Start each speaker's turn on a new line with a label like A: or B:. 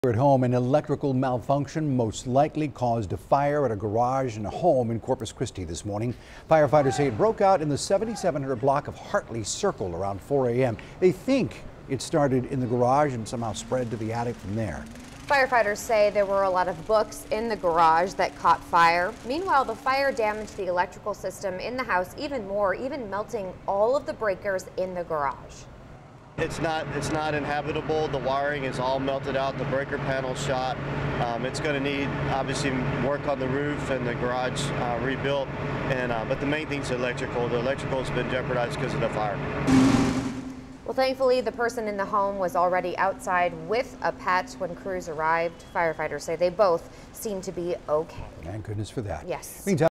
A: At home, an electrical malfunction most likely caused a fire at a garage and a home in Corpus Christi this morning. Firefighters say it broke out in the 7700 block of Hartley Circle around 4 a.m. They think it started in the garage and somehow spread to the attic from there.
B: Firefighters say there were a lot of books in the garage that caught fire. Meanwhile, the fire damaged the electrical system in the house even more, even melting all of the breakers in the garage.
C: It's not inhabitable. The wiring is all melted out. The breaker panel shot. It's going to need obviously work on the roof and the garage rebuilt. But the main thing is electrical. The electrical has been jeopardized because of the fire.
B: Well, thankfully, the person in the home was already outside with a pet when crews arrived. Firefighters say they both seem to be okay.
A: Thank goodness for that.
B: Yes.
A: Meantime,